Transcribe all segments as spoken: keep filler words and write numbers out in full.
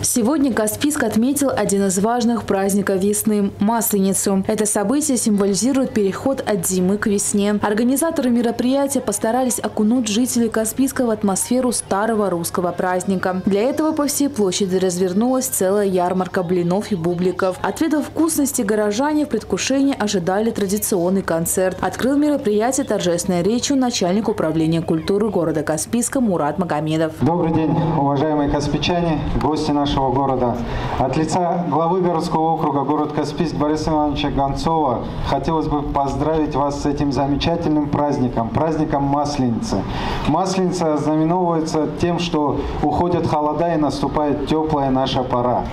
Сегодня Каспийск отметил один из важных праздников весны – Масленицу. Это событие символизирует переход от зимы к весне. Организаторы мероприятия постарались окунуть жителей Каспийска в атмосферу старого русского праздника. Для этого по всей площади развернулась целая ярмарка блинов и бубликов. Отведав вкусности, горожане в предвкушении ожидали традиционный концерт. Открыл мероприятие торжественной речью начальник управления культуры города Каспийска Мурат Магомедов. Добрый день, уважаемые каспийчане, гости нашего города. От лица главы городского округа город Каспийск Бориса Ивановича Гонцова хотелось бы поздравить вас с этим замечательным праздником, праздником Масленицы. Масленица ознаменовывается тем, что уходят холода и наступает теплая наша пора.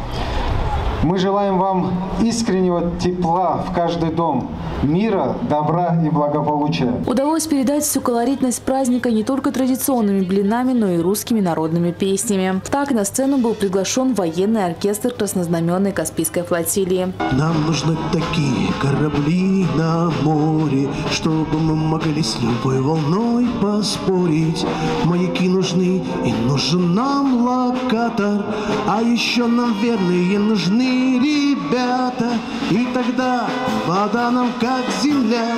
Мы желаем вам искреннего тепла в каждый дом, мира, добра и благополучия. Удалось передать всю колоритность праздника не только традиционными блинами, но и русскими народными песнями. Так на сцену был приглашен военный оркестр краснознаменной Каспийской флотилии. Нам нужны такие корабли на море, чтобы мы могли с любой волной поспорить. Маяки нужны, и нужен нам локатор, а еще нам верные нужны ребята. И тогда вода нам как земля,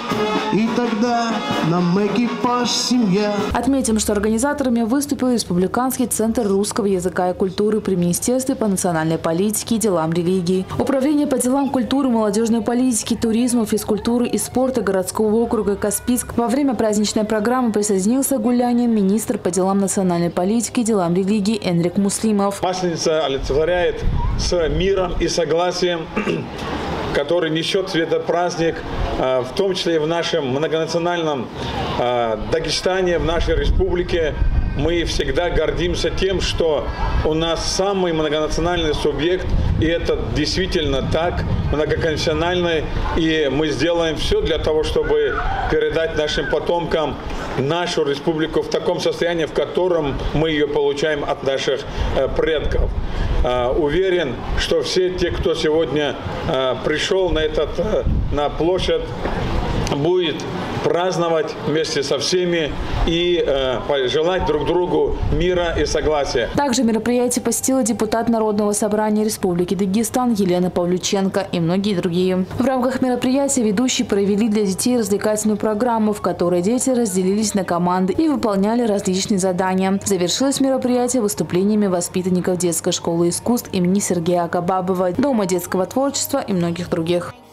и тогда нам экипаж семья. Отметим, что организаторами выступил Республиканский центр русского языка и культуры при Министерстве по национальной политике и делам религии, Управление по делам культуры, молодежной политики, туризма, физкультуры и спорта городского округа Каспийск. Во время праздничной программы присоединился к гуляниям министр по делам национальной политики и делам религии Энрик Муслимов. Масленица олицетворяет с миром и согласием, который несет в себе этот праздник, в том числе и в нашем многонациональном Дагестане, в нашей республике. Мы всегда гордимся тем, что у нас самый многонациональный субъект, и это действительно так, многоконфессиональный, и мы сделаем все для того, чтобы передать нашим потомкам нашу республику в таком состоянии, в котором мы ее получаем от наших предков. Уверен, что все те, кто сегодня пришел на, этот, на площадь, будет праздновать вместе со всеми и э, желать друг другу мира и согласия. Также мероприятие посетила депутат Народного собрания Республики Дагестан Елена Павлюченко и многие другие. В рамках мероприятия ведущие провели для детей развлекательную программу, в которой дети разделились на команды и выполняли различные задания. Завершилось мероприятие выступлениями воспитанников детской школы искусств имени Сергея Акабабова, Дома детского творчества и многих других.